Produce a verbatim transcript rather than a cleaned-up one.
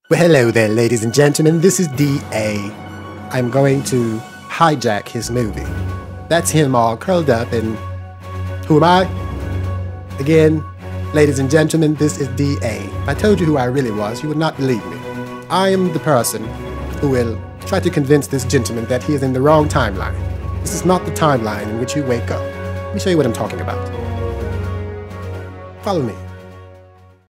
Well, hello there, ladies and gentlemen. This is D A. I'm going to hijack his movie. That's him all curled up and... Who am I? Again, ladies and gentlemen, this is D A. If I told you who I really was, you would not believe me. I am the person who will try to convince this gentleman that he is in the wrong timeline. This is not the timeline in which you wake up. Let me show you what I'm talking about. Follow me.